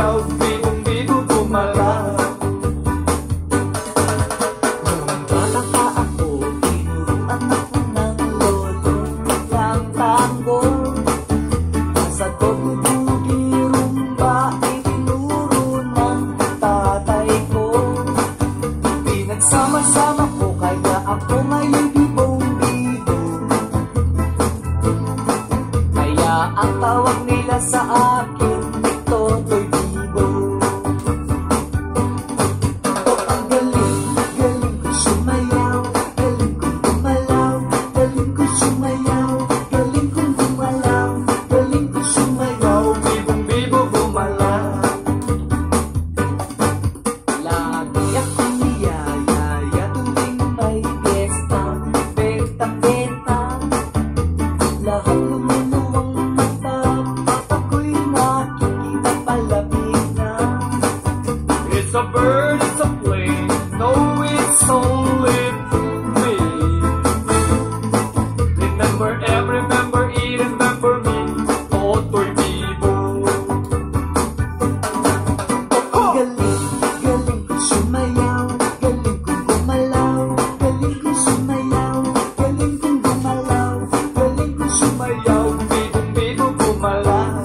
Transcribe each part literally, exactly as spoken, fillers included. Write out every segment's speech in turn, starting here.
sumayaw, bibong-bibo gumalaw. Nung bata pa ako, tinuruan ako ng lolo ng tango. Sa Togo-Boogie Rumba, itinuro ng tatay ko. Pinagsama-sama ko, kaya ako ngayon bibong-bibo. Kaya ang tawag nila sa akin, Totoy Bibo. Oh, ang galing, galing ko sumayaw, galing kong gumalaw, galing ko sumayaw, galing kong gumalaw, galing ko sumayaw, Bibong-bibo gumalaw. lagi akong niyayaya tuwing may piyesta, benta-benta. Lahat lumuluwang mata, at ako'y nakikita palapit na. It's a bird, it's a plane, no, it's only me. Remember, every remember, it remember me, Totoy Bibo. Ang galing, galing ko sumayaw, galing kong gumalaw, galing ko sumayaw, galing kong gumalaw, galing ko sumayaw. Sumayaw, bibong-bibo gumalaw.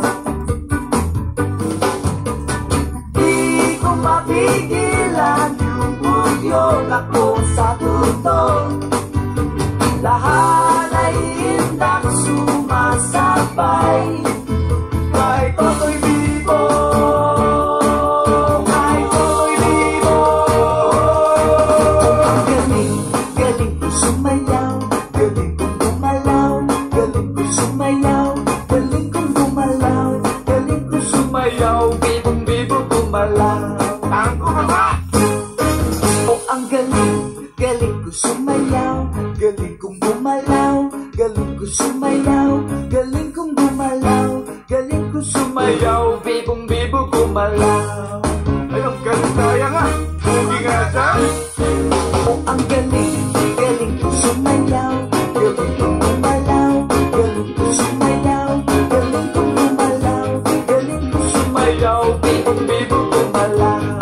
Di ko mapigilan yung bugyong ako sa tuto. Lahat ay hindang sumasabay kay Totoy Bibo, kay Totoy Bibo. Ang galing, galing ko sumayaw, galing kong gumalaw, galing ko sumayaw, galing kong gumalaw, galing ko sumayaw. Sumayaw, bibong-bibo gumalaw. Ang gumalaw! Oh, ang galing, galing ko sumayaw, galing kong gumalaw, galing ko sumayaw, galing kong gumalaw, galing ko sumayaw. Sumayaw, bibong-bibo gumalaw. Ay, ang galing kaya nga. Hindi nga siya. Oh, ang galing, galing ko sumayaw, galing kong gumalaw, galing ko sumayaw, galing kong gumalaw, galing ko sumayaw. Sumayaw, bibong-bibo gumalaw.